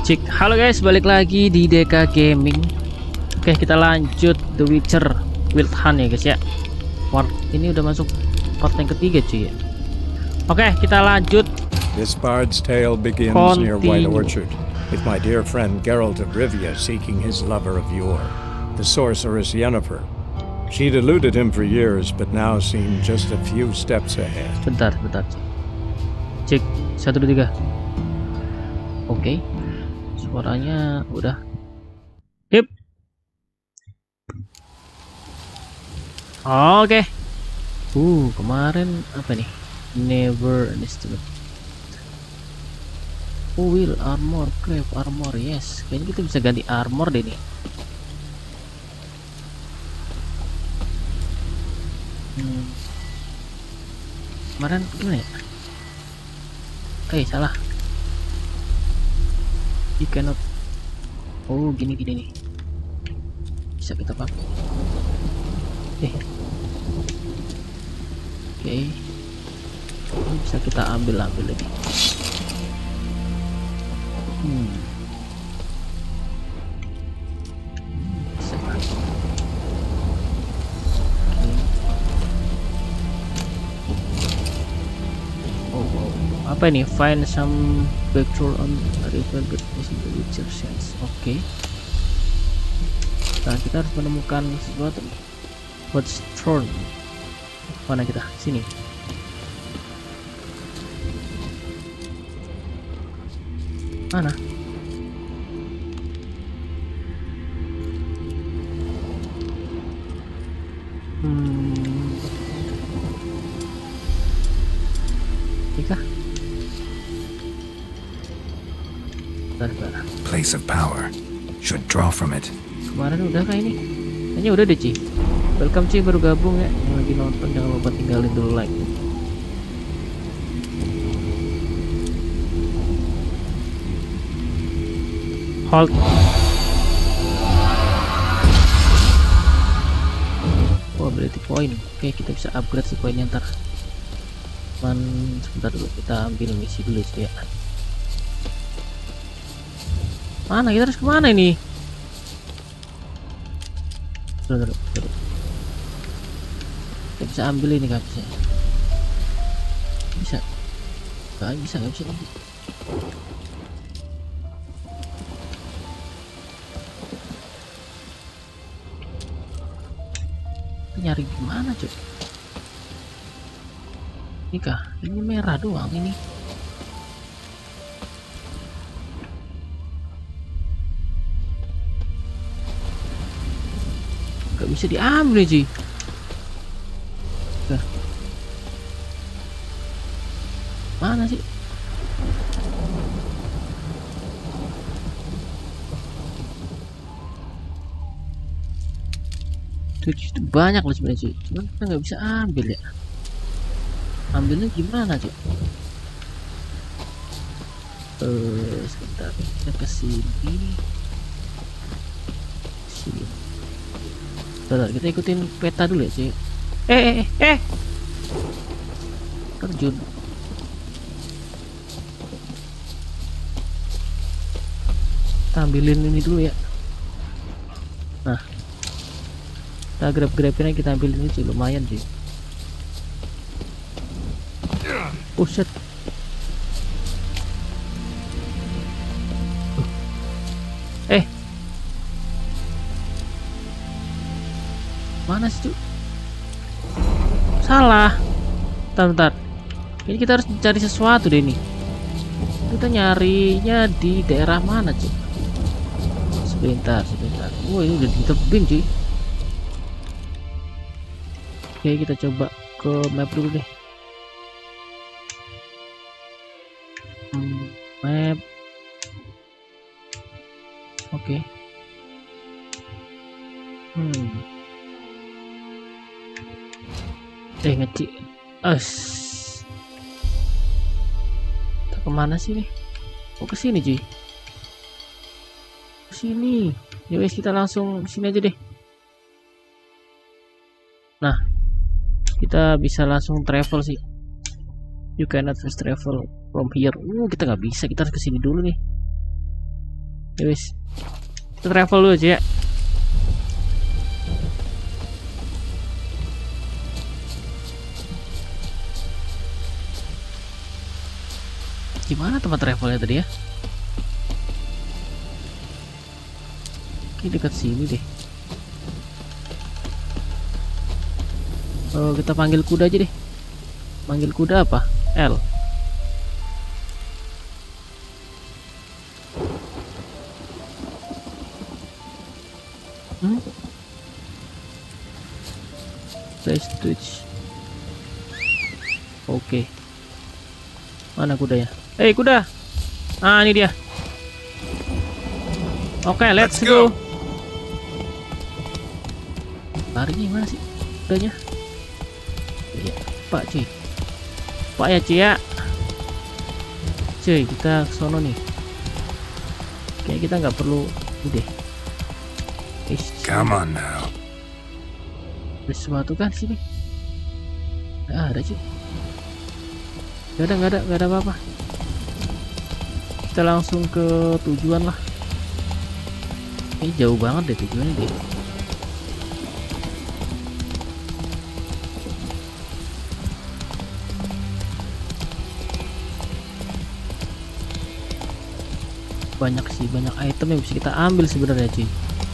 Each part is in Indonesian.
Cik, halo guys, balik lagi di Deka Gaming. Oke, kita lanjut The Witcher Wild Hunt ya guys ya. Part ini udah masuk part yang ketiga cuy ya. Oke, kita lanjut. This bard's tale begins near White Orchard, with my dear friend Geralt of Rivia seeking his lover of yore, the sorceress Yennefer. She'd eluded him for years, but now seemed just a few steps ahead. Bentar. Cek, 1, 2, 3. Oke. Suaranya udah. Hip. Oke. Kemarin apa nih? Never understood. Wheel armor, craft armor, yes. Kayaknya kita bisa ganti armor deh nih. Kemarin gimana ya? Salah. You cannot. Gini nih. Bisa kita pakai. Oke. Ini bisa kita ambil lagi. Bisa. Apa ini? Find some backdoor on river but missing the Witcher sense. Oke. Nah, kita harus menemukan sesuatu. What's thorn? Mana kita? Sini. Mana? Ika? Place of power. Should draw from it. Kemarin udah kayak ini. Kayaknya udah deh, Ci. Welcome Ci, baru gabung ya. Yang lagi nonton jangan lupa tinggalin dulu like. Hold. Ability point. Oke, kita bisa upgrade si poinnya ntar. Sebentar dulu, kita ambil misi dulu sih ya. Mana kita harus kemana ini? Kita bisa ambil ini nggak bisa? Nggak bisa nanti. Nyari gimana cuy? Ini merah doang ini. Gak bisa diambil sih. Mana sih? Itu banyak loh sebenarnya sih. Cuman kita nggak bisa ambil ya. Ambilnya gimana sih? Sebentar, kita ke sini. Bentar, kita ikutin peta dulu ya sih. Terjun. Kita ambilin ini dulu ya. Nah, kita grab-grabin aja, kita ambilin ini sih, lumayan sih. Set. Mana sih tuh? Salah. Bentar. Ini kita harus cari sesuatu deh nih. Kita nyarinya di daerah mana cuy? Sebentar. Ini udah ditebing cuy. Oke, kita coba ke map dulu deh. Map. Oke. Ngecik. Kita kemana sih nih? Ke sini cuy. Ke sini. Ya wes, kita langsung sini aja deh. Nah, kita bisa langsung travel sih. You cannot fast travel from here. Kita nggak bisa, kita harus kesini dulu nih. Ya wis. Kita travel dulu aja ya. Gimana tempat travelnya tadi ya? Oke, dekat sini deh. Oh, kita panggil kuda aja deh. Panggil kuda apa? L. Play Twitch. Oke. Mana kudanya? Kuda. Ah, ini dia. Oke, let's go. Larinya mana sih kudanya? Iya, Pak cuy. Pak ya cuy ya. Cuy, kita sono nih. Kayak kita nggak perlu udah. Come on now. Ada sesuatu kan sini? Nggak ada cuy. Nggak ada apa-apa. Kita langsung ke tujuan lah. Ini jauh banget deh tujuannya deh. Banyak sih, banyak item yang bisa kita ambil sebenarnya cuy.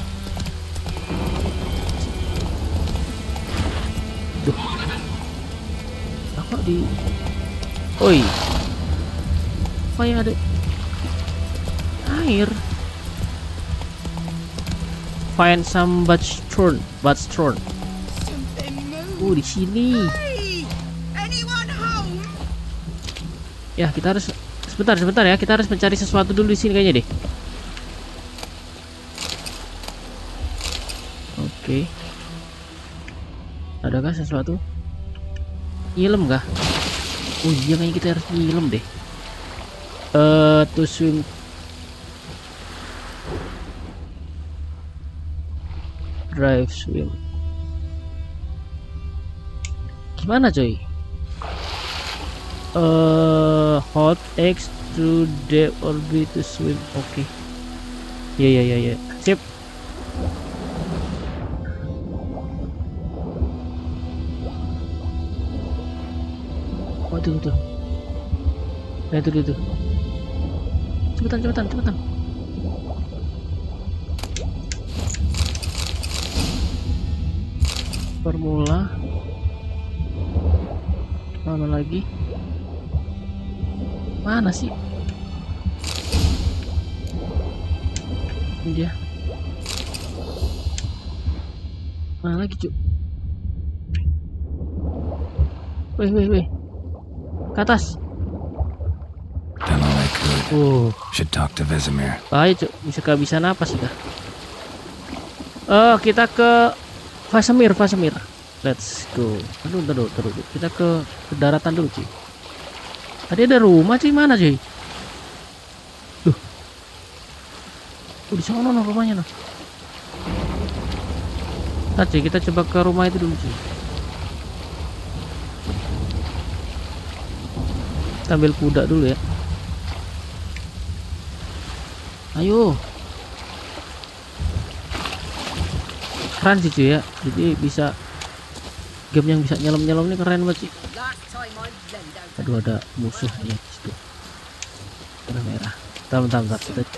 Duh. Apa di oi. Apa yang ada? Air. Find some Buttstone. Di sini. Ya, kita harus sebentar ya. Kita harus mencari sesuatu dulu di sini kayaknya deh. Oke. Adakah sesuatu? Nyilem kah? Oh iya, kayaknya kita harus nyilem deh. To swim. Drive swim. Gimana coy? Hold X to depth or B to swim. Oke. Ya. Sip. Oh tuh. Nah itu. Cepetan. Formula. Mana lagi? Mana sih? Ini dia. Mana lagi, Cuk? Weh. Ke atas. Done all I could. Should talk to Vesemir. Bahaya, Cuk. Bisa kehabisan apa sih dah? Kita ke Vesemir. Let's go. Aduh. Kita ke daratan dulu, cuy. Tadi ada rumah, cuy. Mana, cuy? Duh. Di sana no rumahnya no. Ntar, cuy, kita coba ke rumah itu dulu, cuy. Kita ambil kuda dulu ya. Ayo. Keren sih, cuy ya. Jadi bisa game yang bisa nyelam ini keren banget sih. Aduh, ada musuhnya di situ. Warna merah. Bentar.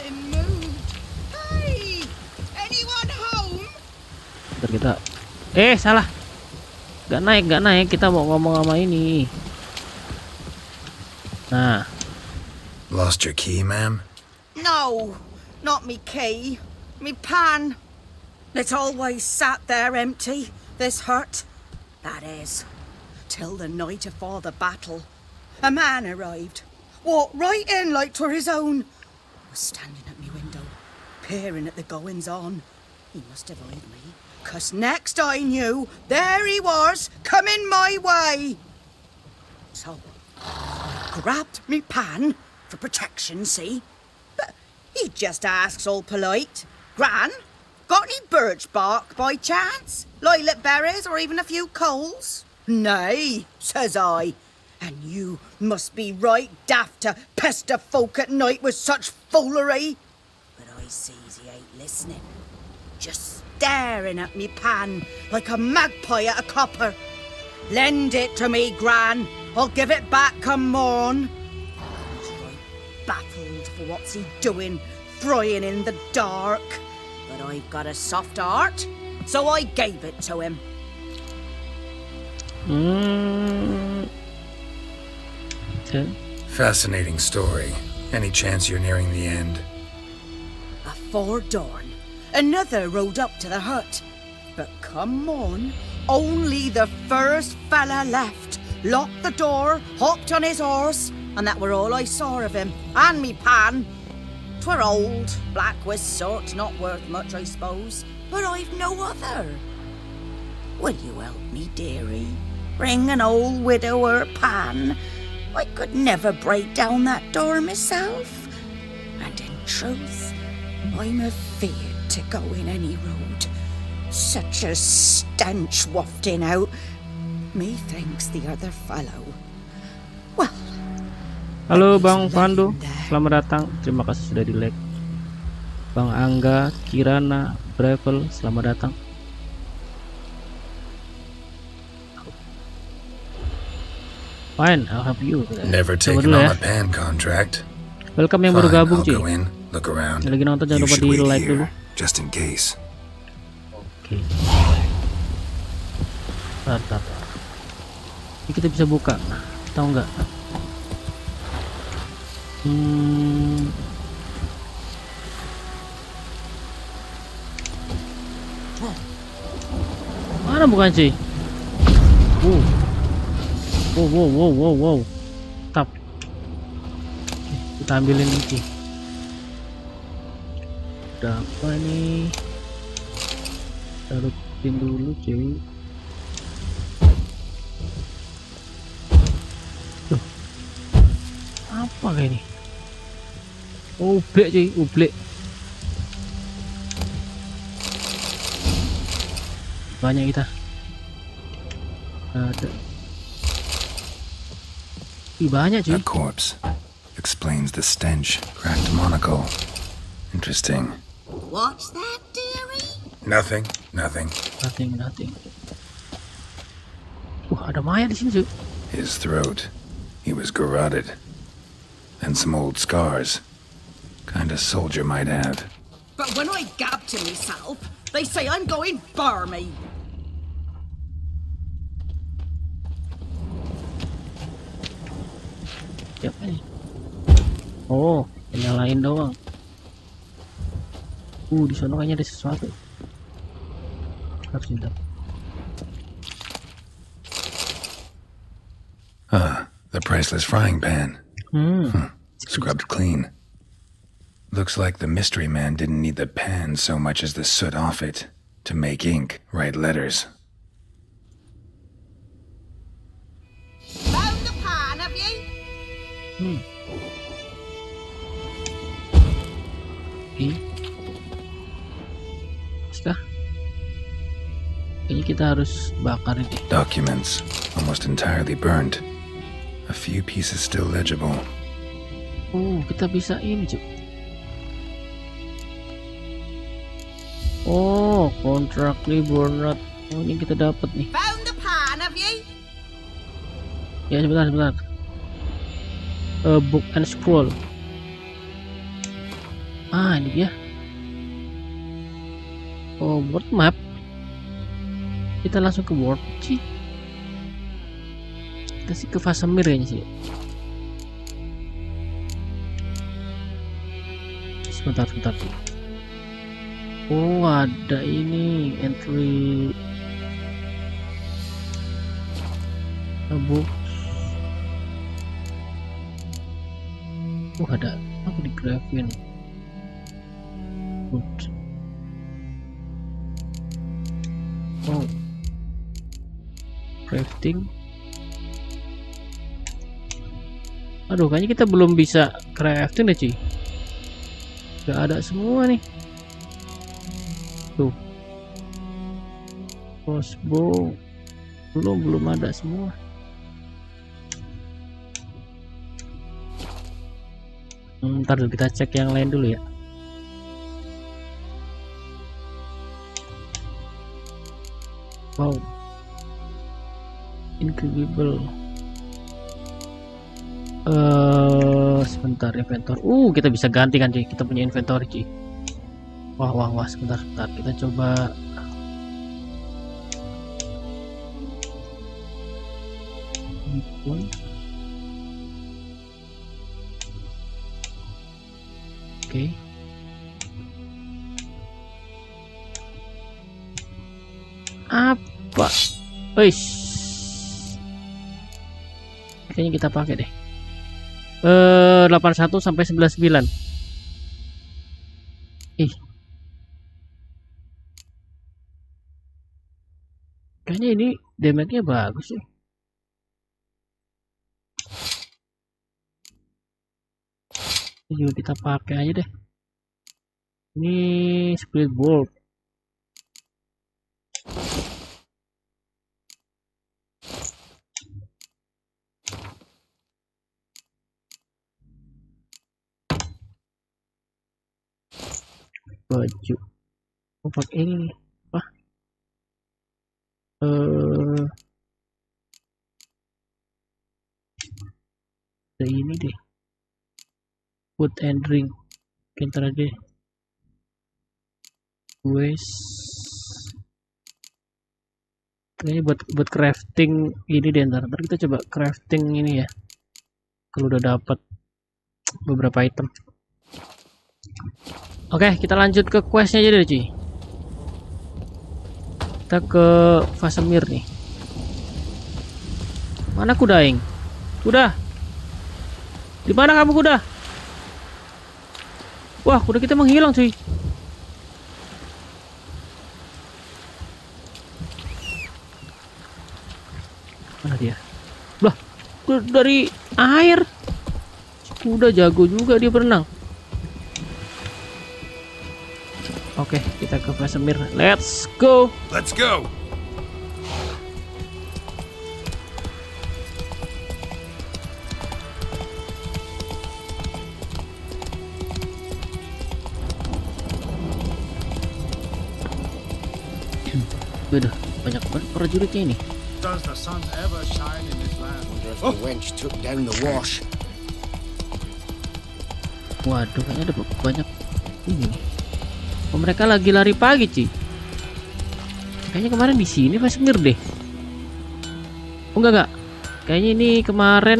Kita salah. Gak naik. Kita mau ngomong sama ini. Nah. Lost your key, ma'am? No, not me key. Me pan. It's always sat there empty, this hut. That is, till the night afore the battle. A man arrived, walked right in like 'twere his own. Was standing at me window, peering at the goings on. He must have eyed me, 'cause next I knew, there he was, coming my way. So, I grabbed me pan, for protection, see? But he just asks all polite, Gran, got any birch bark by chance? Lilac berries or even a few coals? Nay, says I. And you must be right daft to pester folk at night with such foolery. But I sees he ain't listening. Just staring at me pan like a magpie at a copper. Lend it to me, Gran. I'll give it back come morn. He's right baffled for what's he doing, frying in the dark. But I've got a soft heart, so I gave it to him. Okay. Fascinating story. Any chance you're nearing the end? Afore dawn, another rode up to the hut. But come on, only the first fella left, locked the door, hopped on his horse, and that were all I saw of him, and me pan. 'Twere old, black was sort, not worth much, I suppose, but I've no other. Will you help me, dearie? Bring an old widower pan. I could never break down that door myself. And in truth, I'm afeard to go in any road. Such a stench wafting out. Methinks the other fellow. Well. Halo Bang Pandu, selamat datang. Terima kasih sudah di-like. Bang Angga, Kirana, Bravel, selamat datang. Fine, I'll help you. Never taken on a pan contract. Welcome yang baru gabung, cuy. Look around. Lagi nonton jangan lupa di-like dulu. Just in case. Oke. Bentar. Ini kita bisa buka. Tahu nggak? Mana bukan sih? Wow. Tap. Kita ambilin ini. Udah apa nih? Taruhin dulu cuy. Tuh. Apa kayak ini? Ublek cuy, ublek. Banyak kita. Ada. Banyak cuy. A corpse explains the stench. Cracked monocle. Interesting. What's that, dearie? Nothing. Nothing. Ada mayat di sini cuy. His throat. He was garroted. And some old scars. Kind of soldier might have. But when I gab to myself, they say I'm going barmy. Siapa nih? Oh, nyalain doang. Di sana kayaknya ada sesuatu. Harus lihat. The priceless frying pan. Scrubbed clean. Looks like the mystery man didn't need the pan so much as the soot off it to make ink, write letters. Found the pan, have you? Kah? Kayaknya kita harus bakar ini. Documents, almost entirely burnt. A few pieces still legible. Kita bisa ini cuy. Kontrak liburan. Ini kita dapat nih. Found the pan, have you? Ya sebentar. Book and scroll. Ini dia. World map. Kita langsung ke world sih. Kita sih ke Fasemir kayaknya sih. Sebentar. Ada ini entry. Book. Ada apa di Graven? Good. Crafting. Aduh, kayaknya kita belum bisa crafting deh cuy. Gak ada semua nih. Tuh. Crossbow. Belum ada semua. Ntar dulu kita cek yang lain dulu ya. Wow. Incredible. Sebentar inventor. Kita bisa ganti kan cuy. Kita punya inventory cuy. Wah. Sebentar. Kita coba. Oke. Apa? Kayaknya kita pakai deh. 81 sampai 99. Kayaknya ini damage-nya bagus ya. Ini juga kita pakai aja deh. Ini split bolt. Baju. Pakai ini nih. Ini deh. Food and drink. Kita aja. Kayaknya buat crafting ini deh, ntar kita coba crafting ini ya. Kalau udah dapat beberapa item. Oke, kita lanjut ke questnya aja deh cuy. Kita ke Vasemir nih. Mana kuda ing? Kuda. Di mana kamu kuda? Wah, kuda kita menghilang cuy. Mana dia? Lah, dari air. Kuda jago juga dia berenang. Oke, kita ke Vasemir. Let's go. Let's go. Udah banyak banget prajuritnya ini. Does the sun ever shine in this land? Wonder if the wench took down the wash. Waduh, kayaknya ada banyak ini. Mereka lagi lari pagi cuy. Kayaknya kemarin di sini Vasemir deh. Enggak. Kayaknya ini kemarin.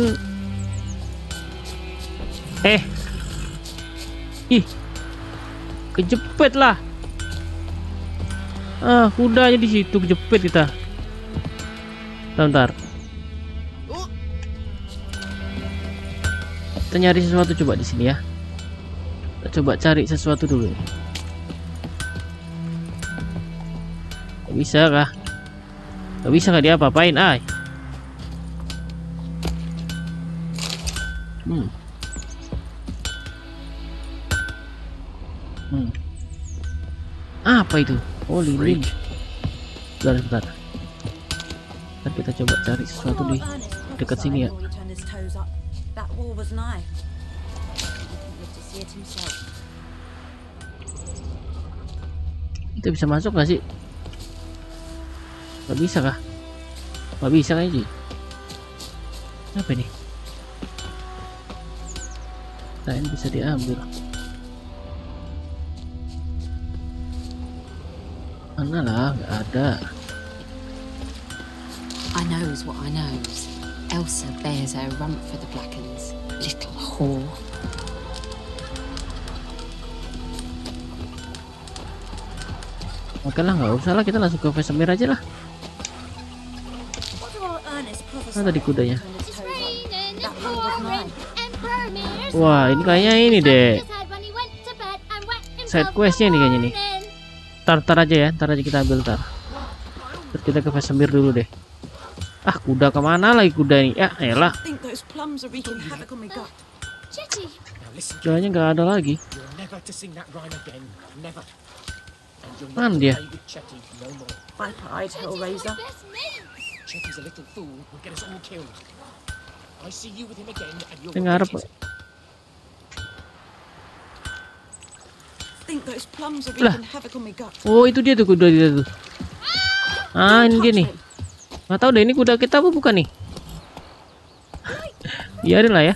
Kejepit lah. Kudanya di situ kejepit kita. Bentar. Kita nyari sesuatu coba di sini ya. Kita coba cari sesuatu dulu. Gak bisa kah? Gak bisa kah dia apa-apain? Apa itu? Oh, lilin. Bentar. Ntar kita coba cari sesuatu di dekat sini ya. Kita bisa masuk gak sih? Gak bisa kah? Gak bisa kayaknya. Apa ini? Lain bisa diambil. Mana lah, gak ada. I knows what I knows. Elsa bears her rump for the Blackens. Little whore. Oke lah, nggak usah lah, kita langsung ke Vasemir aja lah. Mana tadi kudanya? Wah, ini kayaknya ini deh. Side questnya nih kayaknya nih. Tar aja ya, ntar aja kita ambil tar. Terus kita ke Vasemir dulu deh. Kuda kemana lagi kuda ini? Ya elah. Kudanya nggak ada lagi. Mana dia? Dengar apa? Lah. Oh, itu dia tuh kuda dia tuh. Ah, ini dia nih. Nggak tahu deh ini kuda kita apa bukan nih. Biarin lah ya.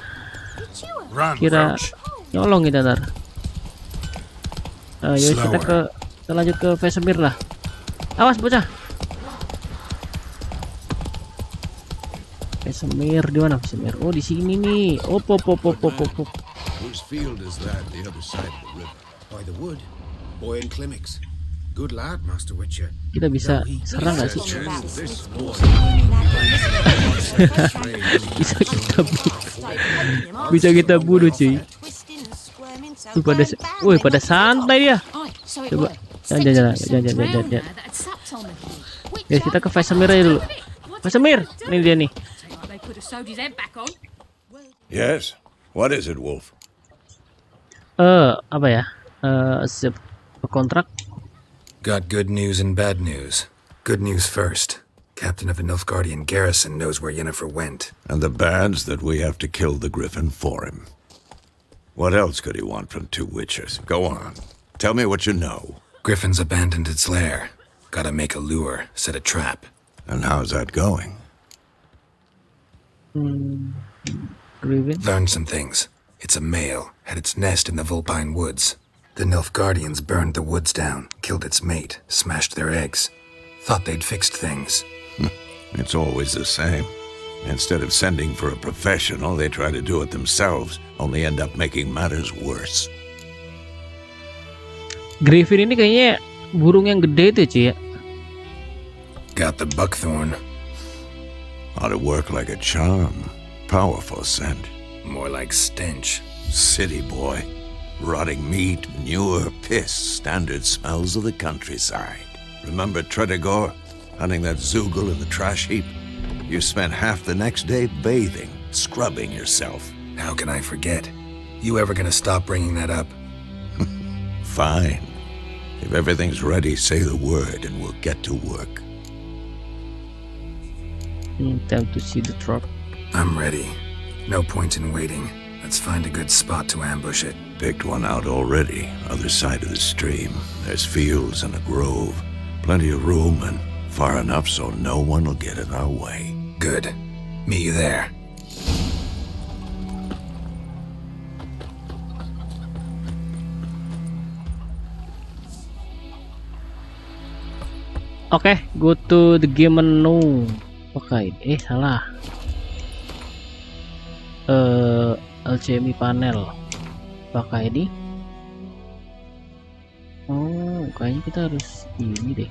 Kira nyolong kita ntar. Yuk kita lanjut ke Vesemir lah. Awas bocah. Vesemir di mana Vesemir? Oh di sini nih. Op. Whose field is that the other side of the river? By the wood. Boy in Climmix. Good lad, Master Witcher. Kita bisa serang nggak sih? bisa kita bunuh cuy. Pada santai dia. Coba jangan. Guys, kita ke Vesemir aja dulu. Vesemir, ini dia nih. Yes. What is it, Wolf? Apa ya? Kontrak. Got good news and bad news. Good news first. Captain of the Nilfgaardian garrison knows where Yennefer went. And the bad's that we have to kill the griffin for him. What else could he want from two witches? Go on. Tell me what you know. Griffin's abandoned its lair. Gotta make a lure, set a trap. And how's that going? Griffin. Learned some things. It's a male, had its nest in the Vulpine Woods. The Nilfgaardians burned the woods down, killed its mate, smashed their eggs. Thought they'd fixed things. It's always the same. Instead of sending for a professional, they try to do it themselves, only end up making matters worse. Griffin ini kayaknya burung yang gede tuh cuy ya. Got the buckthorn. Ought to work like a charm. Powerful scent. More like stench. City boy. Rotting meat, manure, piss, standard smells of the countryside. Remember Tredegor? Hunting that Zoogle in the trash heap? You spent half the next day bathing, scrubbing yourself. How can I forget? You ever gonna stop bringing that up? Fine. If everything's ready, say the word and we'll get to work. Time to see the truck. I'm ready. No point in waiting. Let's find a good spot to ambush it. Picked one out already, other side of the stream. There's fields and a grove. Plenty of room and far enough so no one will get in our way. Good. Meet you there. Oke, go to the game menu. Oke, salah. Alchemy panel. Pakai ini. Oh, kayaknya kita harus ini deh.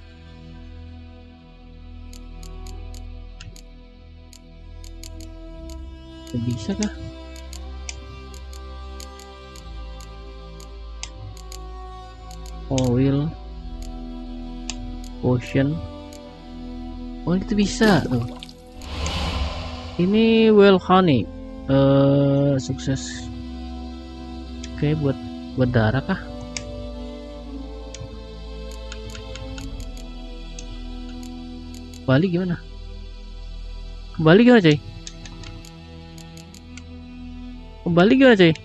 Bisa kah? Oil, potion. Oh, itu bisa tuh. Ini well honey. Sukses. Oke, buat darah kah? Kembali gimana? Kembali gimana, coy? Kembali gimana, coy?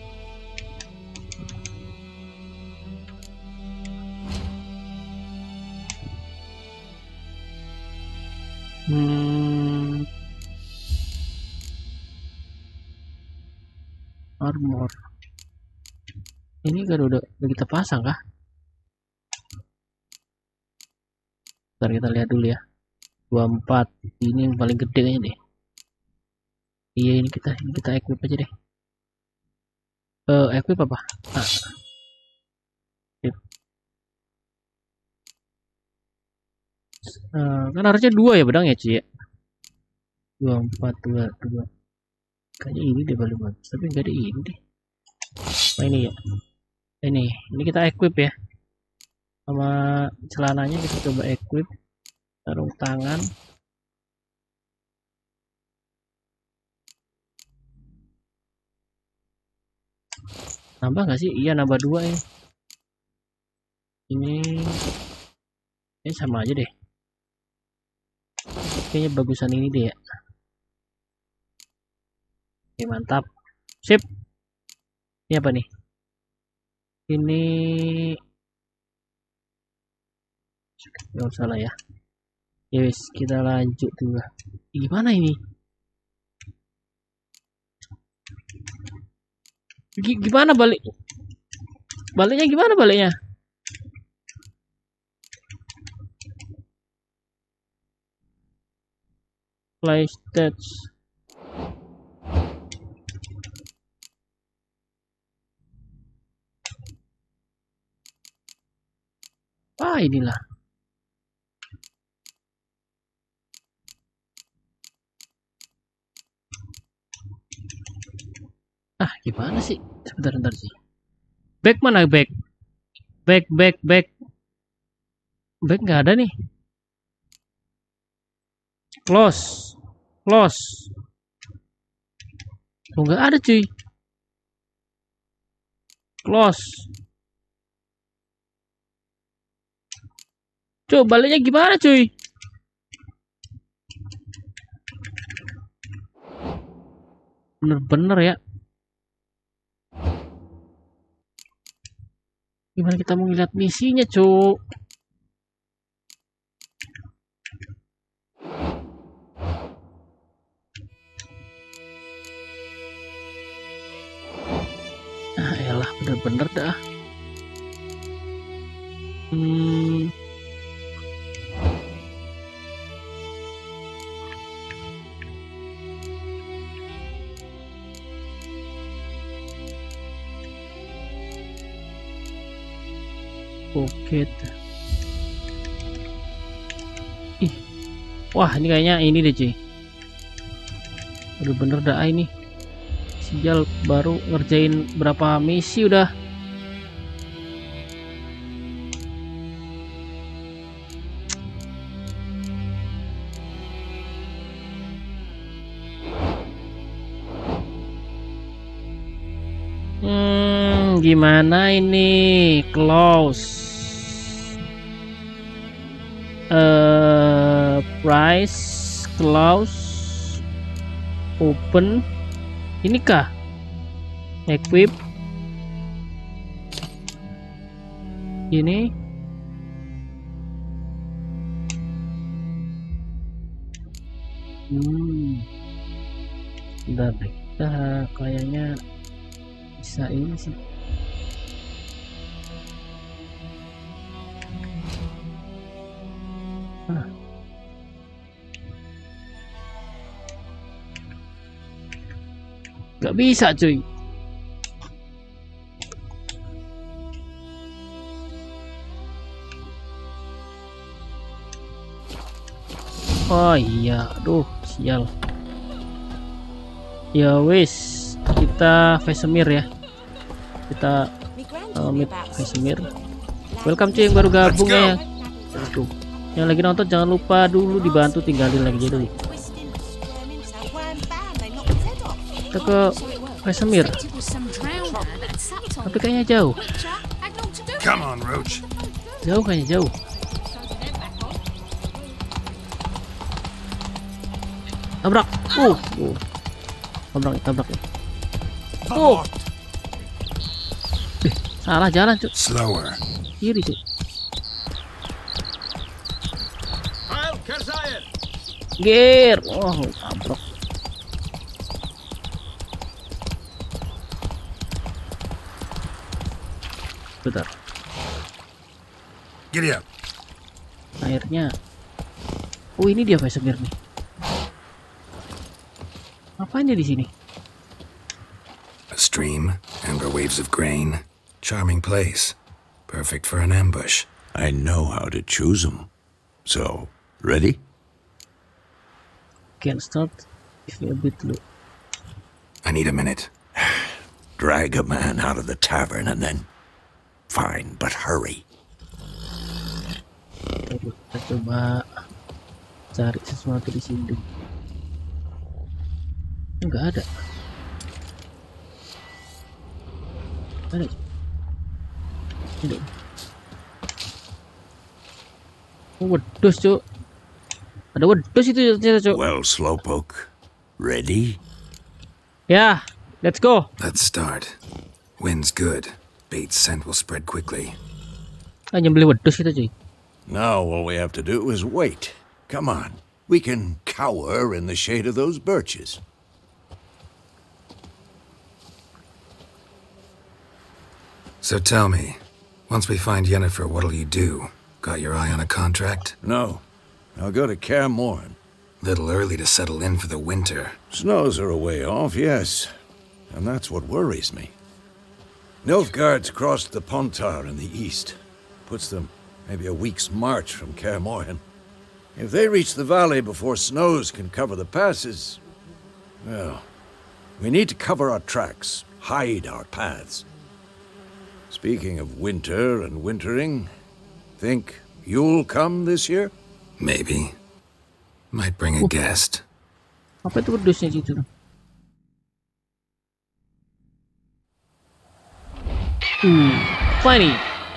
Armor. Ini kan udah kita pasang kah? Ntar kita lihat dulu ya. 24. Ini yang paling gede kayaknya deh. Iya, ini kita equip aja deh. Equip apa? Kan harusnya 2 ya pedang ya cuy ya. 24 2. Kayaknya ini deh paling bagus, tapi enggak ada ini deh. Nah, ini ya. Ini kita equip ya. Sama celananya kita coba equip. Sarung tangan. Nambah nggak sih? Iya, nambah 2 ini. Ini sama aja deh. Kayaknya bagusan ini deh ya. Oke, mantap. Sip. Ini apa nih? Ini nggak salah ya. Yes, kita lanjut dulu. Gimana ini? Gimana baliknya gimana baliknya? Play stage. Inilah. Gimana sih? Sebentar sih. Back mana back? Back nggak ada nih. Close. Oh, nggak ada cuy. Close. Coba baliknya gimana cuy? Bener-bener ya. Gimana kita mau lihat misinya cuy? Elah bener-bener dah. Oke. Wah, ini kayaknya ini deh cuy. Bener-bener dah ini. Sijal baru ngerjain berapa misi udah. Gimana ini? Close. Price, close, open. Ini kah? Equip. Ini. Bentar deh. Kita kayaknya bisa ini sih. Gak bisa cuy. Oh iya, aduh sial. Ya wis, kita Vesemir ya. Kita meet Vesemir. Welcome cuy yang baru gabung ya. Aduh, yang lagi nonton jangan lupa dulu dibantu tinggalin lagi dulu. Kita ke Vesemir. Tapi kayaknya jauh. Come on, Roach. Jauh kayaknya jauh. Tabrak. Tabrak. Salah jalan, Cuk. Slower. Kiri, Cuk. Gear. Oh, tabrak. Bentar. Giddy up. Airnya. Oh, ini dia Vesemir nih. Ngapain dia di sini? A stream, amber waves of grain. Charming place. Perfect for an ambush. I know how to choose them. So, ready? Can start if you're a bit low. I need a minute. Drag a man out of the tavern and then... Fine, but hurry. Kita coba cari sesuatu di sini. Enggak ada. Ada. Ada. Oh, wedus, Cuk. Ada wedus itu ternyata, Cuk. Well, Slowpoke, ready? Yeah, let's go. Let's start. Wind's good. Bait's scent will spread quickly. Nyembelih wedus kita, cuy. Now all we have to do is wait. Come on. We can cower in the shade of those birches. So tell me, once we find Yennefer, what'll you do? Got your eye on a contract? No. I'll go to Kaer Morhen. Little early to settle in for the winter. Snows are a way off, yes. And that's what worries me. Nilfgaard's crossed the Pontar in the east. Puts them maybe a week's march from Kaer Morhen. If they reach the valley before snows can cover the passes, well, we need to cover our tracks, hide our paths. Speaking of winter and wintering, think you'll come this year? Maybe. Might bring a guest. Apa itu pedusnya situ? Funny.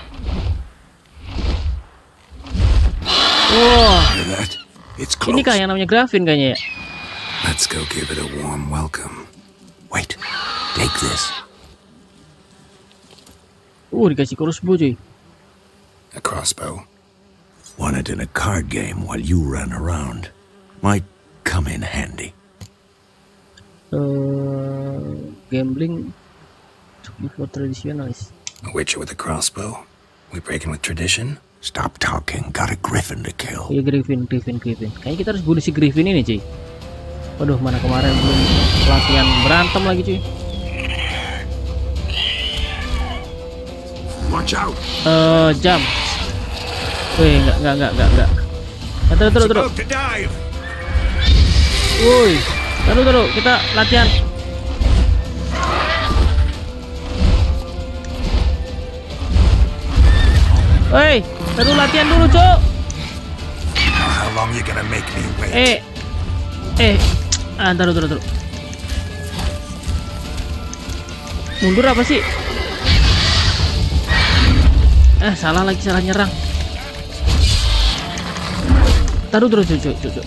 Wah, Hear that? It's close. ini kah yang namanya Grafin kayaknya ya? Let's go give it a warm welcome. Wait, take this. Dikasih crossbow cuy. A crossbow. Won it in a card game while you ran around. Might come in handy. Gambling for traditionalists. A witcher with a crossbow? We breaking with tradition? Stop talking. Got a griffin to kill. Iya Griffin. Kayaknya kita harus bunuh si Griffin ini cuy. Waduh, mana kemarin belum latihan berantem lagi cuy. Watch out. Jam. Wih, enggak. Terus. Woi, taruh, kita latihan. Woi, taruh latihan dulu, Cok. How long you gonna make me wait? Taruh. Mundur apa sih? Salah nyerang. Taruh terus, Cok.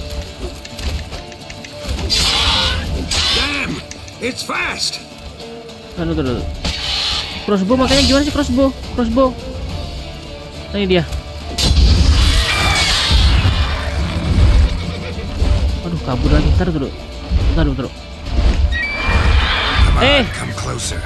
Damn, it's fast. Taruh. Crossbow makanya gimana sih crossbow? Nah, ini dia. Aduh, kabur lagi. Taruh. Come closer.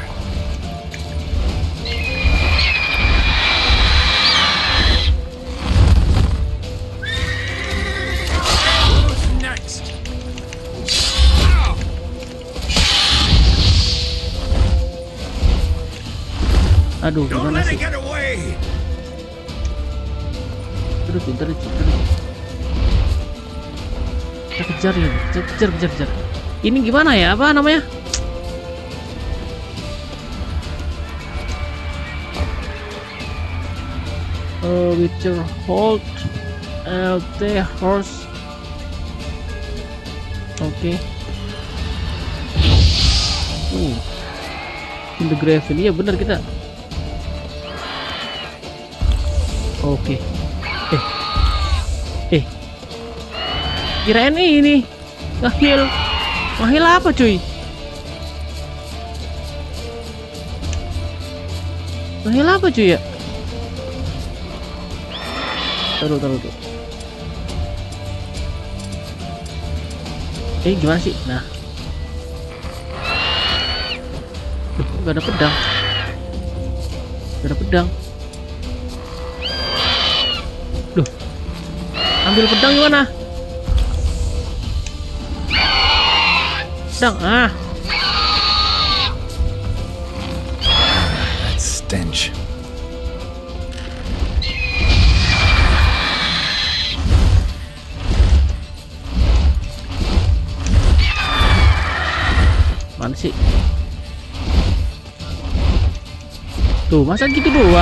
Aduh, gimana sih? Terus. Kita kejar. Ini gimana ya? Apa namanya? Witcher hold LT horse. Oke. In the Graven. Iya benar kita. Oke. Kirain ini ngehil apa cuy? Ngehil apa cuy ya? Taruh. Gimana sih? Nah. Gak ada pedang. Duh. Ambil pedang gimana? Pedang, That stench. Mana sih? Tuh, masa gitu doang?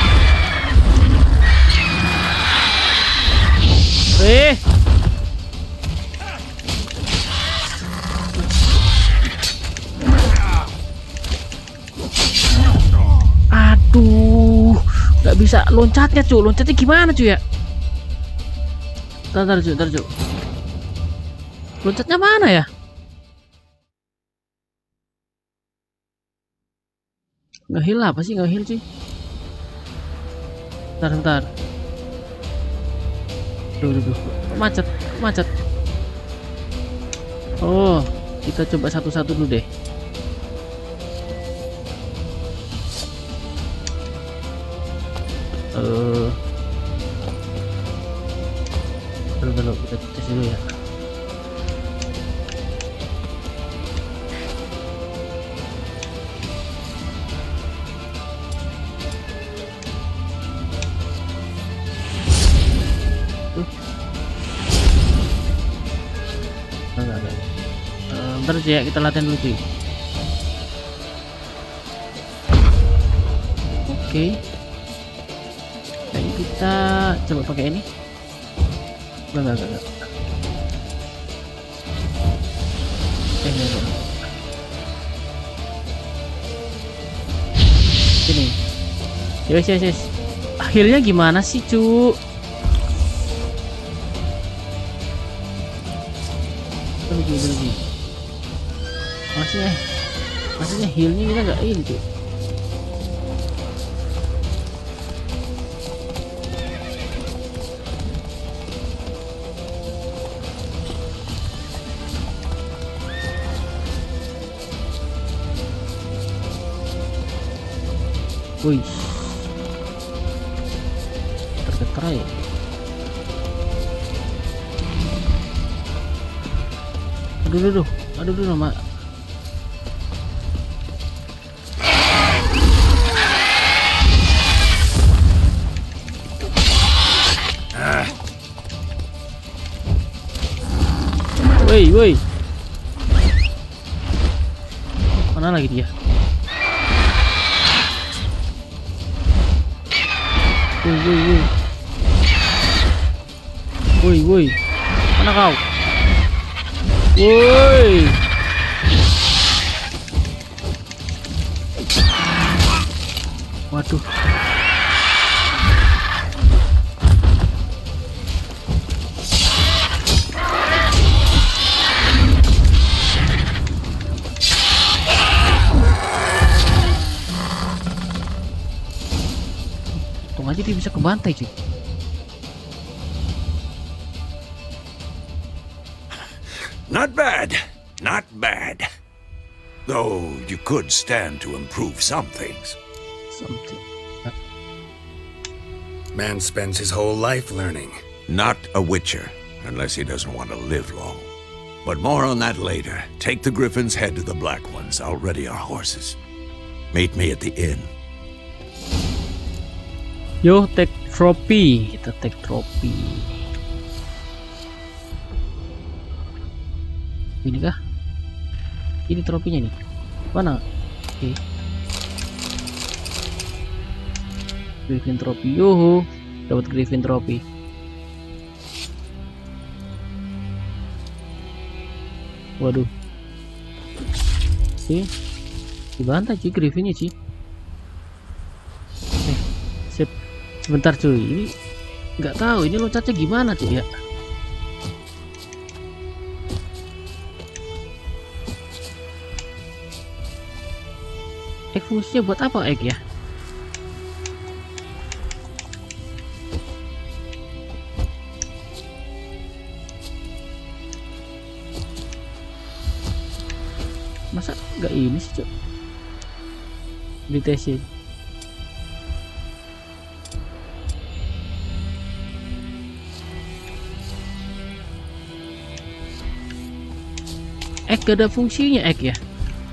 Aduh, nggak bisa loncatnya cuy. Loncatnya gimana cuy ya? Ntar cuy. Loncatnya mana ya? Ngehil apa sih? Ngehil cuy. Ntar. Duh. Macet. Oh, kita coba satu-satu dulu deh. Dulu kita tes dulu ya. Bentar ya, kita latihan dulu cuy. Oke. Kayaknya kita coba pakai ini. Enggak. Enggak. Sini. Yes. Akhirnya gimana sih, cu? Lagi. Maksudnya healnya kita nggak ini tuh. Wih, tergetar ya. Aduh nama. Woi. Mana lagi dia? Woi. Mana kau? Woi. Waduh. Untung aja dia bisa kebantai cuy. Not bad. Though you could stand to improve some things. Man spends his whole life learning. Not a witcher, unless he doesn't want to live long. But more on that later. Take the Griffin's head to the Black Ones. I'll ready our horses. Meet me at the inn. Yo, take trophy. Kita take trophy. Ini kah? Ini tropinya nih. Mana? Oke. Griffin trophy. Yuhu, dapat Griffin trophy. Waduh. Sih. Dibantai sih Griffinnya sih. Sip. Sebentar cuy. Ini nggak tahu ini loncatnya gimana cuy ya. Fungsinya buat apa egg ya? Masa nggak ini sih cok? Ditesin. Egg gak ada fungsinya egg ya?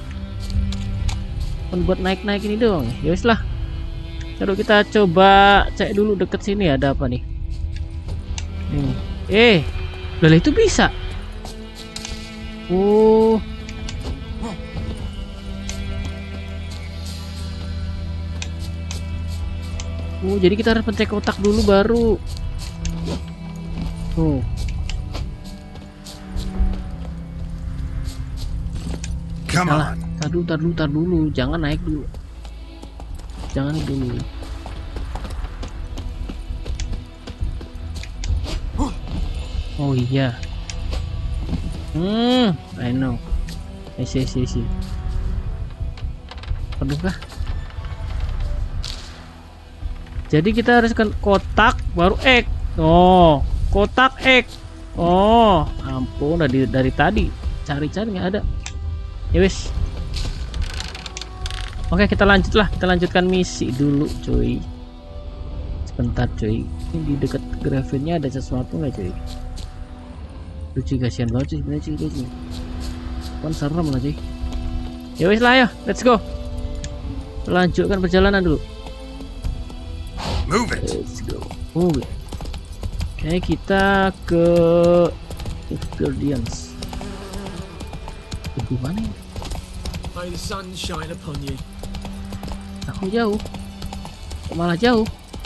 Buat naik ini doang ya. Yowes lah, kalau kita coba cek dulu deket sini ada apa nih. Lah itu bisa. Oh, jadi kita harus pencet kotak dulu baru. Come on. Tar dulu, jangan naik dulu. Oh iya. I know. I see. Aduh kah? Jadi kita harus ke kotak baru egg. Oh, Kotak egg. Oh, ampun, dari tadi cari-cari nggak ada. Ya wis. Oke, kita lanjutkan misi dulu, cuy. Sebentar, cuy. Ini di dekat gravelnya ada sesuatu nggak, cuy? Lucu, kasihan banget cuy, sebenarnya cuy. Kan serem lah, cuy. Ya wis lah, ayo, let's go. Lanjutkan perjalanan dulu. Move it. Let's go. Move it. Oke, kita ke Guardians. Itu mana ya? May the sun shine upon you. Aku jauh. Kok malah jauh?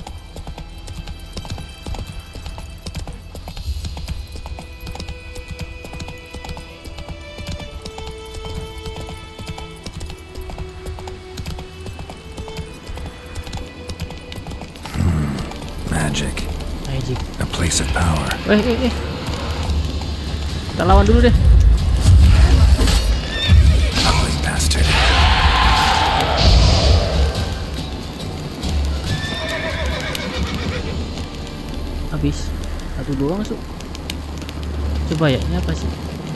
Magic. A place of power. Kita lawan dulu deh. Ugly bastard. Habis. Satu doang masuk. Coba ya, ini apa sih?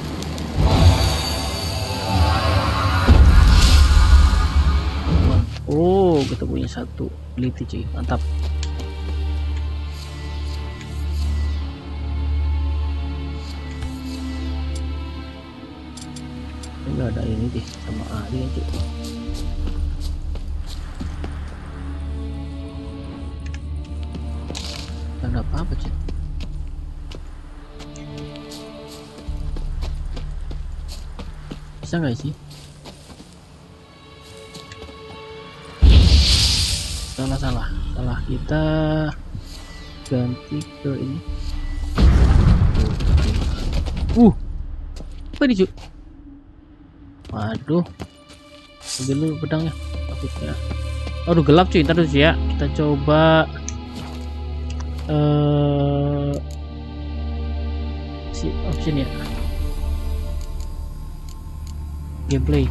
Oh, kita punya satu ability, cuy. Mantap. Enggak ada ini deh, sama ahli aja. Enggak ada apa-apa, cuy. Bisa nggak sih? Salah, kita ganti ke ini. Apa ini, cuy? Waduh, ambil dulu pedangnya. Takutnya. Aduh, gelap cuy. Ntar dulu ya. Kita coba si option ya. Gameplay.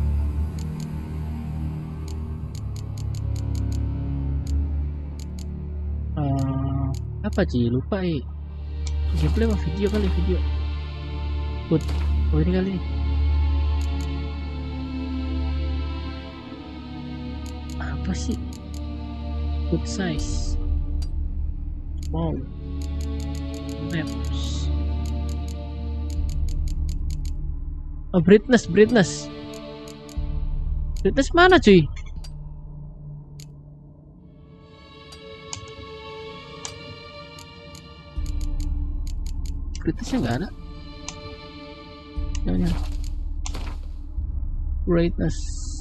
Apa sih? Lupa gameplay apa video kali, video. Oh, ini kali nih. Apa sih? Good size. Wow. Maps. Oh, brightness. Brightness mana, cuy? Brightnessnya nggak ada. Jangan. Brightness.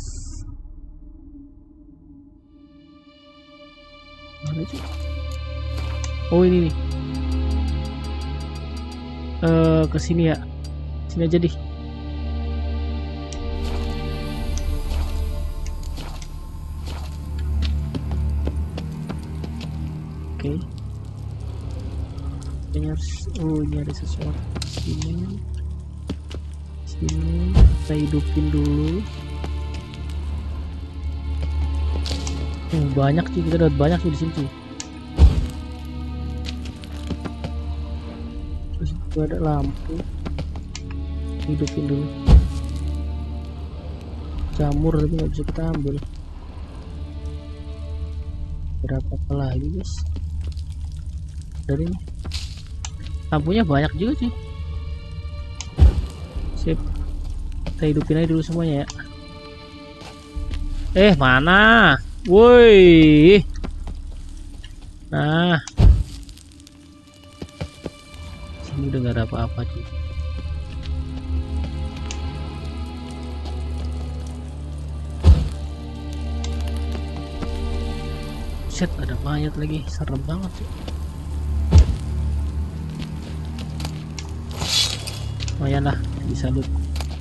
Oh, ini nih. Ke sini ya. Sini aja deh. Oke. Ini ada sesuatu. Sini. Kita hidupin dulu. Banyak sih, kita dapat banyak sih di sini. Terus juga ada lampu. Hidupin dulu. Jamur tapi nggak bisa kita ambil. Berapa lagi, guys? Dari ini. Lampunya banyak juga sih. Sip. Kita hidupin aja dulu semuanya ya. Mana? Woi. Nah. Sini udah gak ada apa-apa sih. Set, ada mayat lagi. Serem banget sih. Lumayan lah, bisa loot.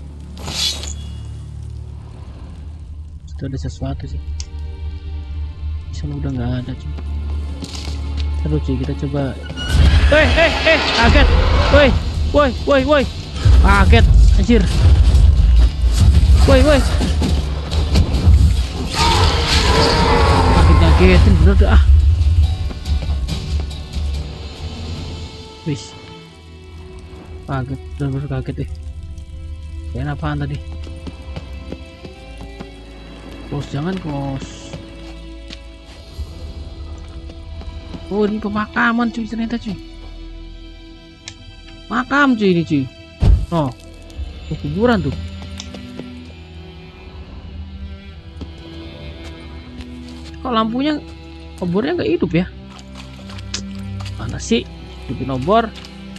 Itu ada sesuatu sih. Di sana udah nggak ada cuy. Terus cuy, kita coba. Kaget. Woi. Kaget, anjir. Woi. Kagetin bener dah. Wis. Kaget, bener-bener kaget deh. Kayaknya apaan tadi? Close, jangan close. Oh, ini pemakaman cuy, ternyata cuy. Makam cuy ini cuy. Oh, kuburan tuh. Kok lampunya, obornya nggak hidup ya? Mana sih? Hidupin obor.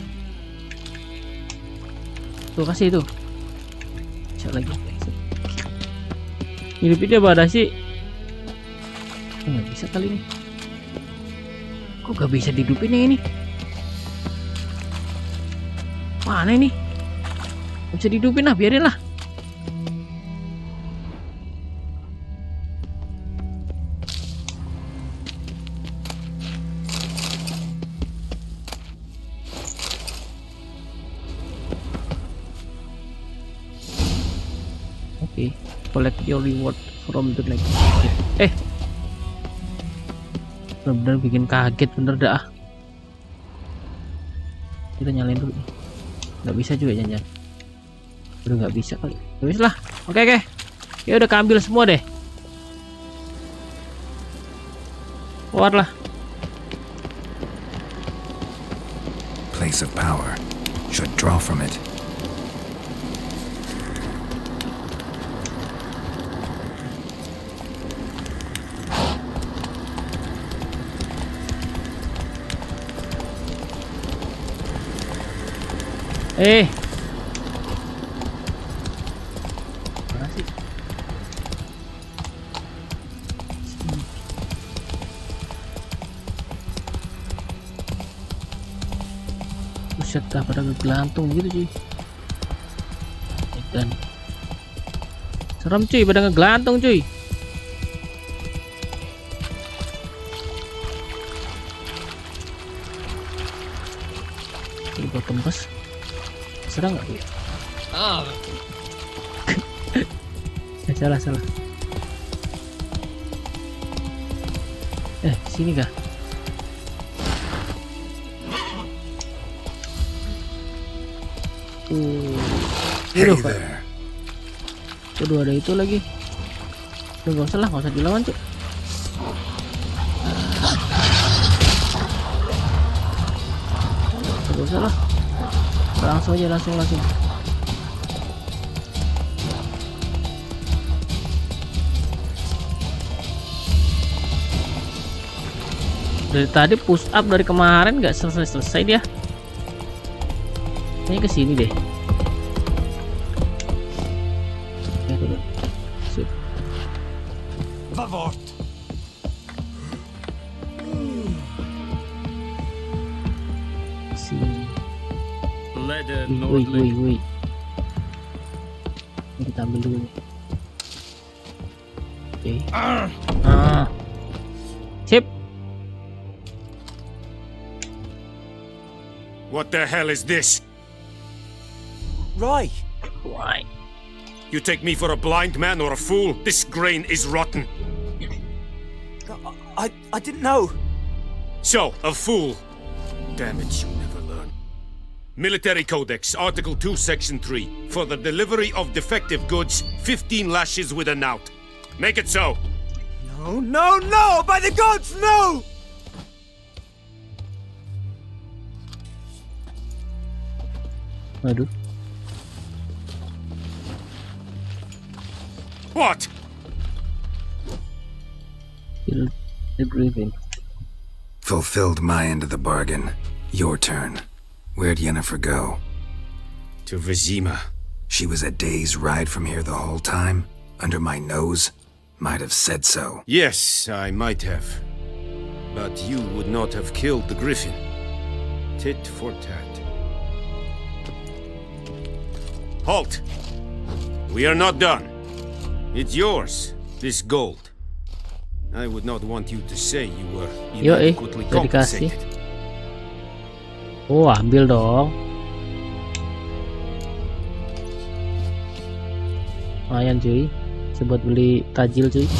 Tuh, kasih itu. Cek lagi. Hidupin dia pada sih. Nggak bisa kali ini. Kok gak bisa dihidupin ini? Mana ini? Gak bisa dihidupin lah, biarin lah. Oke, collect your reward from the lake. Bener-bener bikin kaget, bener dah. Kita nyalain dulu. Nggak bisa juga jangan. Udah nggak bisa kali. Nggak bisa lah. Oke. Ya udah keambil semua deh. Keluar lah. Place of power. Should draw from it. Mana sih? Buset dah, pada ngegelantung gitu cuy. Dan serem cuy, pada ngegelantung cuy. Ini buat tembus. Serang nggak ya? Salah. Sini kah? Udah ada itu lagi. Udah nggak usah dilawan cuy. Nggak usah lah. Langsung aja, langsung. Dari tadi push up dari kemarin nggak selesai dia. Ini ke sini deh. Sip. Sini. Wih. Ini kita ambil dulu. Oke. Sip. What the hell is this? Right. Why? You take me for a blind man or a fool? This grain is rotten. I didn't know. So, a fool. Damn it, you never learn. Military Codex, Article 2, Section 3. For the delivery of defective goods, 15 lashes with a knout. Make it so. No! By the gods, no! Aduh. What? Kill the grieving. Fulfilled my end of the bargain. Your turn. Where'd Yennefer go? To Vizima. She was a day's ride from here the whole time? Under my nose? Might have said so. Yes, I might have. But you would not have killed the griffin. Tit for tat. Halt! We are not done. It's yours, this gold. I would not want you to say you were inadequately compensated. Oh, ambil dong. Lumayan cuy. Buat beli tajil cuy.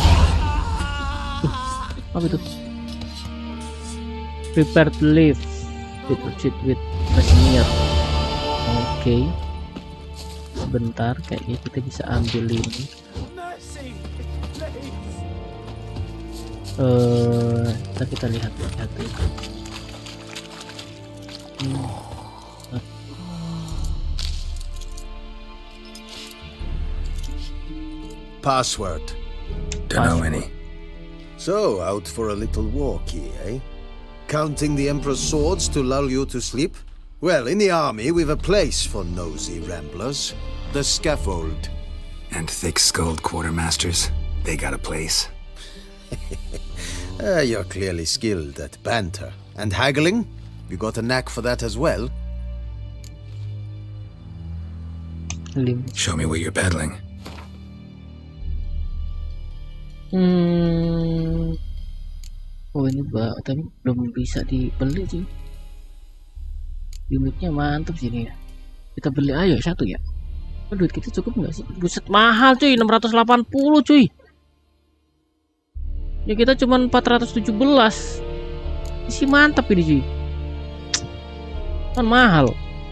Apa itu? Prepare to live with retreat with Casimir. Oke. Sebentar, kayaknya kita bisa ambil ini. Kita lihat tuh. Password. Don't know any. So, out for a little walkie, eh? Counting the Emperor's swords to lull you to sleep? Well, in the army, we've a place for nosy ramblers. The scaffold. And thick-skulled quartermasters, they got a place. You're clearly skilled at banter. And haggling? You got a knack for that as well? Show me what you're peddling. Oh ini tapi belum bisa dibeli sih. Limitnya mantap sih ini ya. Kita beli ayo satu ya. Oh, duit kita cukup nggak sih? Buset mahal cuy, 680 cuy. Ya kita cuman 417. Isi mantap ini cuy. Kan mahal.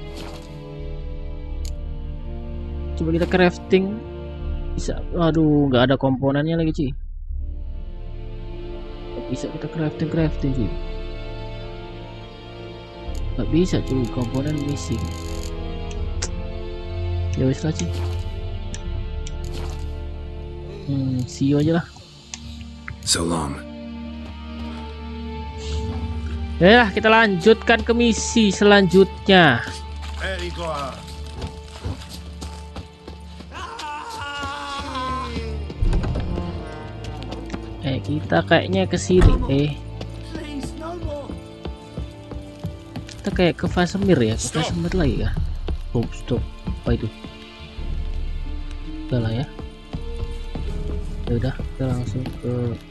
Coba kita crafting. Bisa, aduh nggak ada komponennya lagi cuy. Bisa kita crafting cuy. Nggak bisa cuy, komponen missing. Ya wis lah cuy. CEO aja lah. So long. Ya kita lanjutkan ke misi selanjutnya. Kita kayaknya ke sini. Kita kayak ke Casimir ya, ke Casimir lagi ya. Oh, stop. Apa itu? Udah lah ya. Udah, kita langsung ke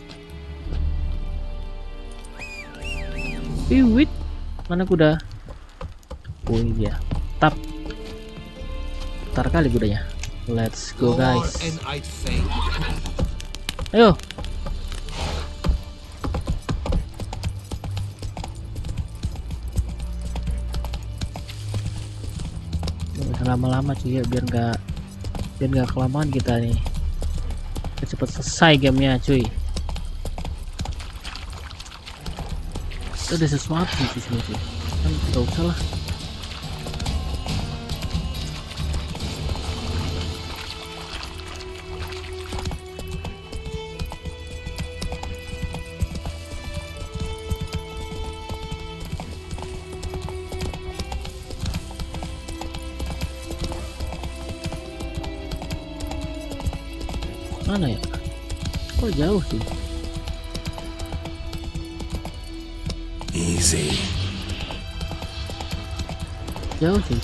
Piwit. Mana kuda? Oh iya, tap. Ntar kali kudanya. Let's go guys. Ayo. Lama-lama cuy ya, biar nggak kelamaan kita nih. Cepet selesai gamenya cuy. Itu ada sesuatu di sini cuy. Kan nggak usah lah. Mana ya? Kok jauh sih? Easy. Jauh sih.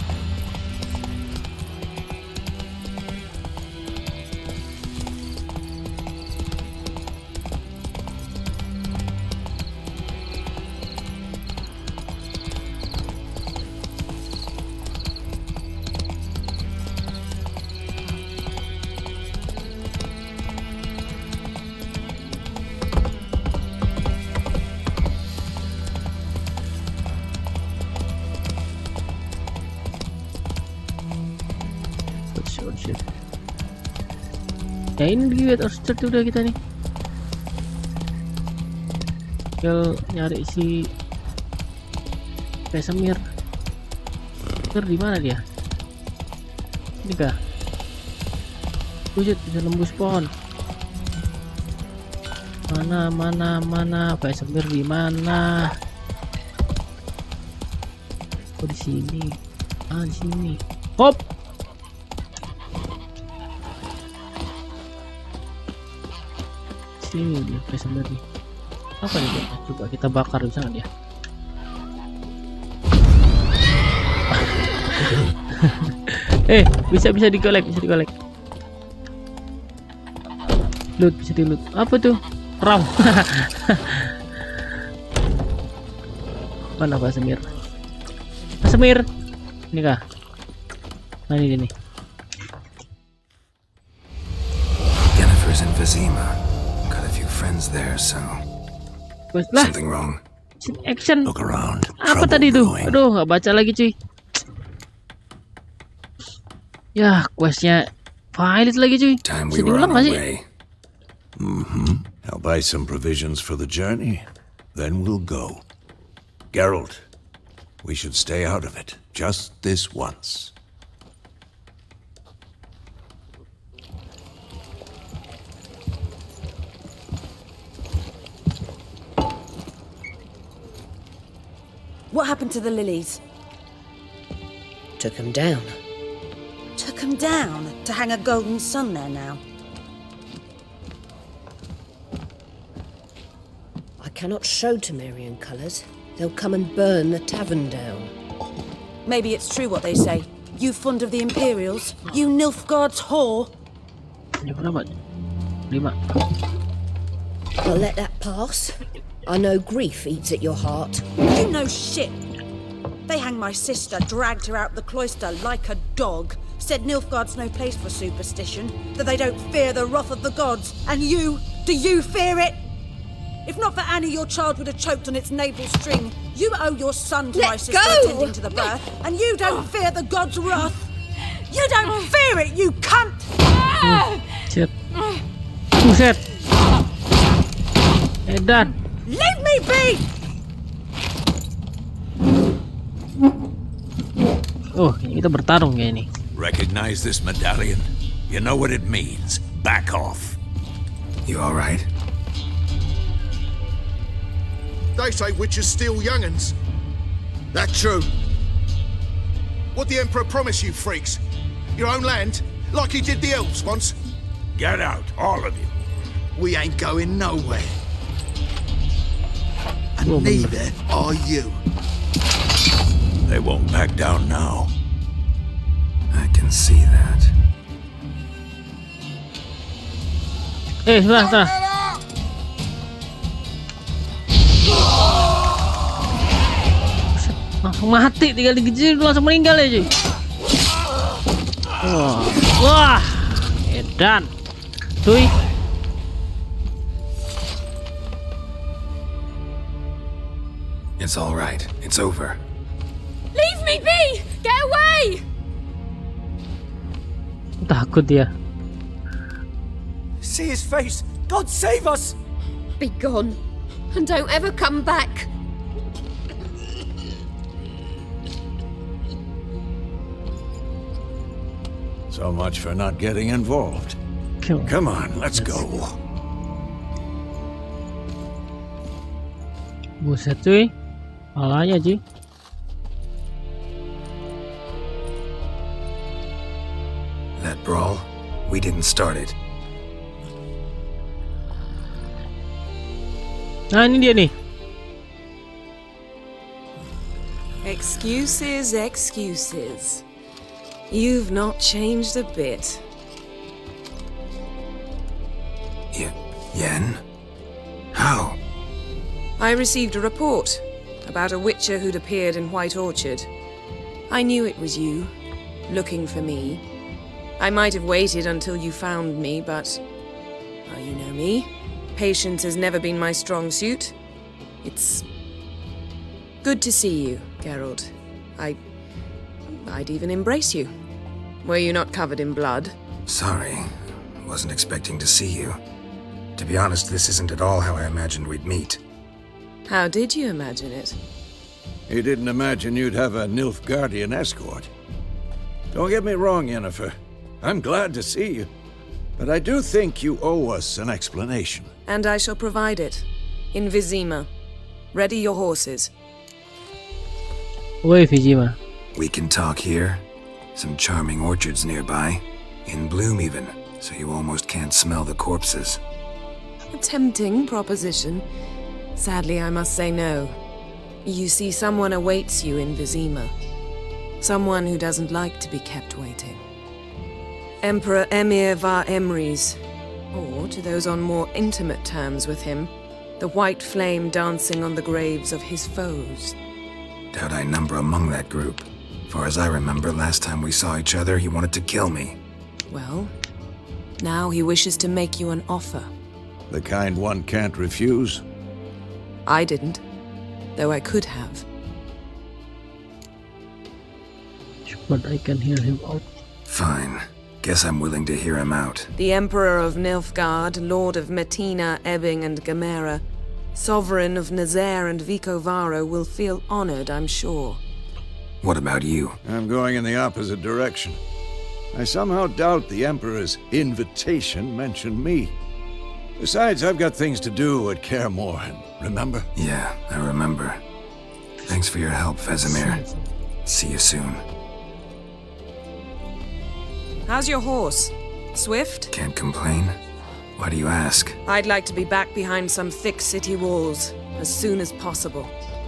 Ya ini di White Orchard udah kita nih. Tinggal nyari si Casimir. Di mana dia? Ini kah? Wujud bisa nembus pohon. Mana Casimir di mana? Oh di sini. Ah di sini. Hop. Sini dia Casimir nih. Apa nih? Coba kita bakar di sana dia. bisa digolek, loot, bisa di loot. Apa tuh? Ram. Mana Casimir? Ini kah? Nah ini nih. Jennifer's in Vizima. Got a few friends there, so something wrong. Action. Look around. Apa tadi tuh? Aduh, nggak baca lagi cuy. Ya, questnya valid lagi cuy. Bisa diulang nggak sih? I'll buy some provisions for the journey. Then we'll go. Geralt, we should stay out of it. Just this once. What happened to the lilies? Took them down. Took them down to hang a golden sun there now. I cannot show Temerian colours. They'll come and burn the tavern down. Maybe it's true what they say. You fond of the Imperials? You Nilfgaard's whore? I'll let that pass. I know grief eats at your heart. You know shit. They hanged my sister, dragged her out the cloister like a dog, said Nilfgaard's no place for superstition, that they don't fear the wrath of the gods. And you, do you fear it? If not for Annie, your child would have choked on its navel string. You owe your son to my sister attending to the birth, and you don't fear the gods' wrath. You don't fear it, you cunt! Shit. Buset. Edan. Leave me be! Oh, kita bertarung ya ini. Recognize this medallion? You know what it means. Back off. You all right? They say witches steal young'uns. That true? What the Emperor promised you freaks? Your own land? Like he did the elves once? Get out, all of you. We ain't going nowhere. And neither are you. They won't back down now. I can see that. Sebentar. Langsung mati, tinggal digigit langsung meninggal ya cuy. Wah, edan, cuy. It's all right. It's over. Leave me be! Get away! Takut dia. See his face! God save us! Be gone, and don't ever come back. So much for not getting involved. Come on, let's go. Buset cuy. Malahnya cuy. That brawl, we didn't start it. Nah, ini dia nih. Excuses, excuses. You've not changed a bit. Yen? How? I received a report about a witcher who'd appeared in White Orchard. I knew it was you, looking for me. I might have waited until you found me, but... well, you know me. Patience has never been my strong suit. It's... good to see you, Geralt. I'd even embrace you. Were you not covered in blood? Sorry. Wasn't expecting to see you. To be honest, this isn't at all how I imagined we'd meet. How did you imagine it? He didn't imagine you'd have a Nilfgaardian escort. Don't get me wrong, Yennefer. I'm glad to see you. But I do think you owe us an explanation. And I shall provide it. In Vizima. Ready your horses. Woi, Vizima. We can talk here. Some charming orchards nearby. In bloom even, so you almost can't smell the corpses. A tempting proposition. Sadly, I must say no. You see, someone awaits you in Vizima. Someone who doesn't like to be kept waiting. Emperor Emir var Emrys, or to those on more intimate terms with him, the white flame dancing on the graves of his foes. Doubt I number among that group. Far as I remember, last time we saw each other, he wanted to kill me. Well, now he wishes to make you an offer. The kind one can't refuse? I didn't. though I could have. But I can hear him out. Fine. Guess I'm willing to hear him out. The Emperor of Nilfgaard, Lord of Metina, Ebbing and Gamera, Sovereign of Nazaire and Vicovaro will feel honored, I'm sure. What about you? I'm going in the opposite direction. I somehow doubt the Emperor's invitation mentioned me. Besides, I've got things to do at Kaer Morhen, remember? Yeah, I remember. Thanks for your help, Vesemir. See you soon. How's your horse? Swift? Can't complain. Why do you ask? I'd like to be back behind some thick city walls as soon as possible.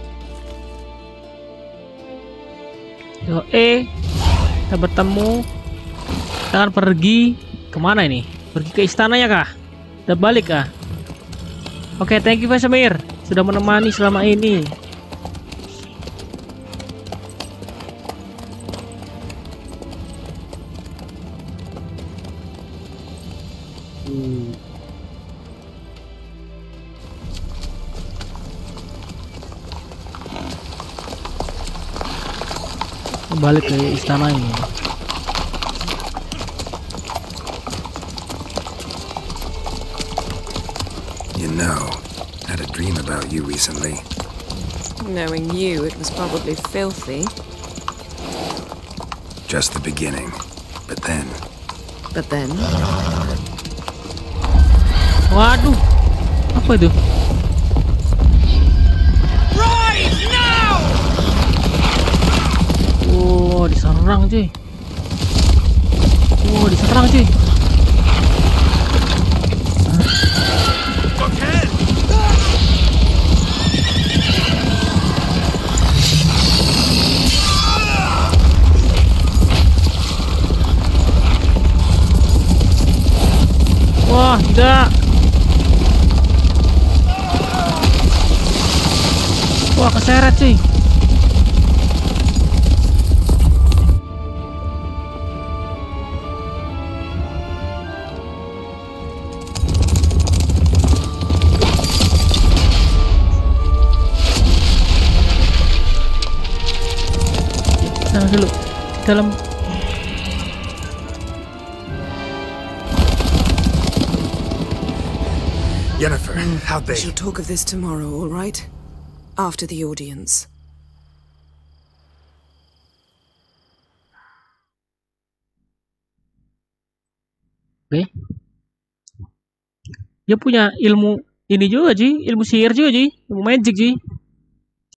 Yo, kita bertemu. Kita akan pergi kemana ini? Pergi ke istananya kah? Udah balik kah? Oke, thank you Vesemir sudah menemani selama ini. Balik ke istana ini. You know, I had a dream about you recently. Knowing you, it was probably filthy. Just the beginning. But then... Waduh, apa itu? Oh, diserang cuy. Oh, diserang cuy. Wah, tidak. Wah, keseret cuy. Dulu dalam Yennefer, how'd We they... shall talk of this tomorrow, all right? After the audience. Oke. Dia punya ilmu ini juga, Ji. Ilmu sihir juga, Ji. Ilmu magic, Ji.